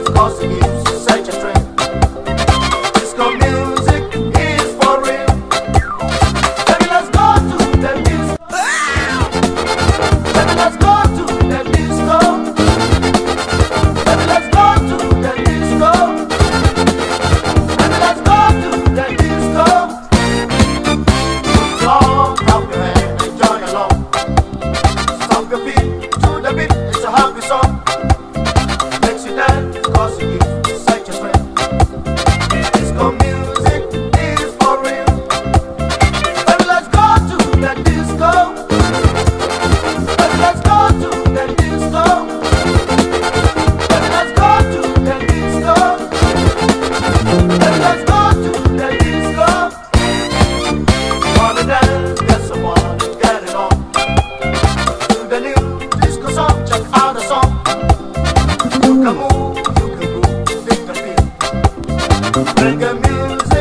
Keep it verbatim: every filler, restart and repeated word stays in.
cause it gives such a trend. Disco music is for real. Baby, let's go to the disco. Baby, let's go to the disco. Baby, let's go to the disco. Baby, let's go to the disco. Put your arms out your hand and join along. Stomp your feet to the beat, it's a happy song. Makes you dance cause it gives such a trend. Disco music is for real. Baby, let's go to the disco. Baby, let's go to the disco. Baby, let's go to the disco. Baby, let's go to the disco. Wanna dance, get someone and get it on. To the new disco song, check out the song. You can move, you can groove, think the feel. Reggae music